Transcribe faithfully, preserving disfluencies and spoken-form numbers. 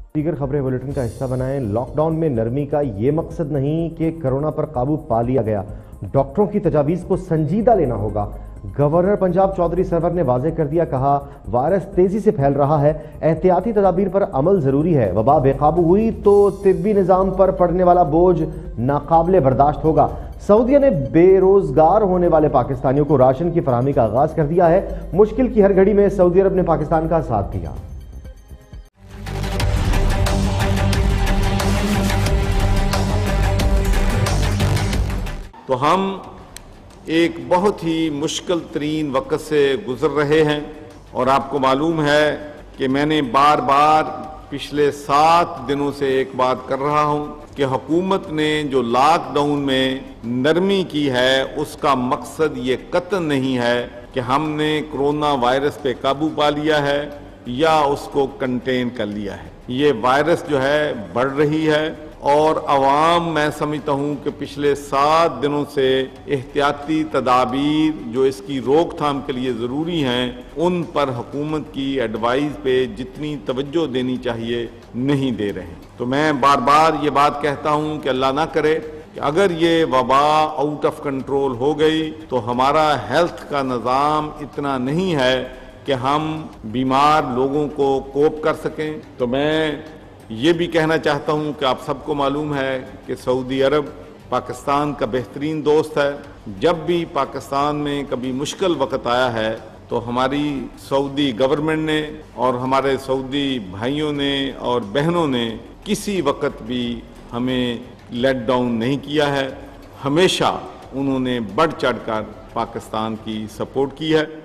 दीगर खबरें बुलेटिन का हिस्सा बनाएं। लॉकडाउन में नरमी का ये मकसद नहीं कि कोरोना पर काबू पा लिया गया, डॉक्टरों की तजावीज़ को संजीदा लेना होगा। गवर्नर पंजाब चौधरी सरवर ने वाजे कर दिया, कहा वायरस तेजी से फैल रहा है, एहतियाती तदाबीर पर अमल जरूरी है। वबा बेकाबू हुई तो तिब्बी निज़ाम पर पड़ने वाला बोझ नाकाबिले बर्दाश्त होगा। सऊदीया ने बेरोजगार होने वाले पाकिस्तानियों को राशन की फराहमी का आगाज कर दिया है। मुश्किल की हर घड़ी में सऊदी अरब ने पाकिस्तान का साथ दिया। तो हम एक बहुत ही मुश्किल तरीन वक्त से गुजर रहे हैं और आपको मालूम है कि मैंने बार बार पिछले सात दिनों से एक बात कर रहा हूं कि हुकूमत ने जो लॉकडाउन में नरमी की है उसका मकसद ये कतई नहीं है कि हमने कोरोना वायरस पे काबू पा लिया है या उसको कंटेन कर लिया है। ये वायरस जो है बढ़ रही है और अवाम, मैं समझता हूँ कि पिछले सात दिनों से एहतियाती तदाबीर जो इसकी रोकथाम के लिए ज़रूरी हैं उन पर हुकूमत की एडवाइस पे जितनी तवज्जो देनी चाहिए नहीं दे रहे। तो मैं बार बार ये बात कहता हूँ कि अल्लाह ना करे कि अगर ये वबा आउट ऑफ कंट्रोल हो गई तो हमारा हेल्थ का निज़ाम इतना नहीं है कि हम बीमार लोगों को कोप कर सकें। तो मैं ये भी कहना चाहता हूँ कि आप सबको मालूम है कि सऊदी अरब पाकिस्तान का बेहतरीन दोस्त है। जब भी पाकिस्तान में कभी मुश्किल वक्त आया है तो हमारी सऊदी गवर्नमेंट ने और हमारे सऊदी भाइयों ने और बहनों ने किसी वक्त भी हमें लेट डाउन नहीं किया है। हमेशा उन्होंने बढ़ चढ़कर पाकिस्तान की सपोर्ट की है।